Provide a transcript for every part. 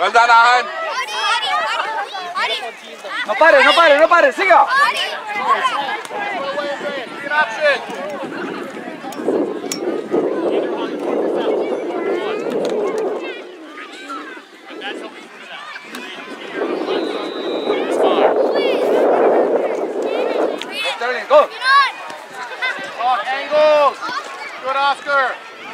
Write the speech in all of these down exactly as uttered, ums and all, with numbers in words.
Ganahan. No pare, no pare, no pare, siga. Good option. Sterling, go. Talk angles. Good, Oscar.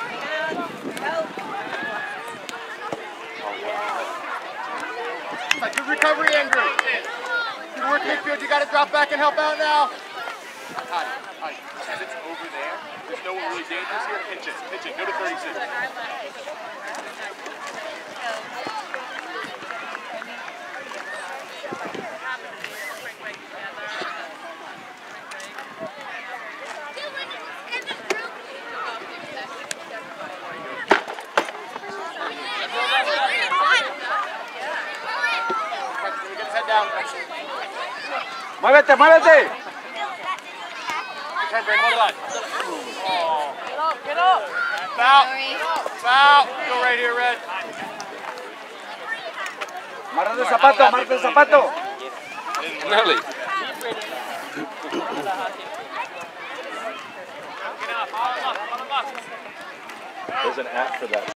Good recovery, Andrew. Good work midfield. You got to drop back and help out now. Hi, hi. Because it's over there, there's no one really dangerous here. Pitch it, pitch it. Go to thirty-six. Muévete, muévete. Turn, Brandon, hold on. Get up, get up. Foul. Foul. Go right here, Red. Amarra el zapato, amarra el zapato. Really? There's an app for that.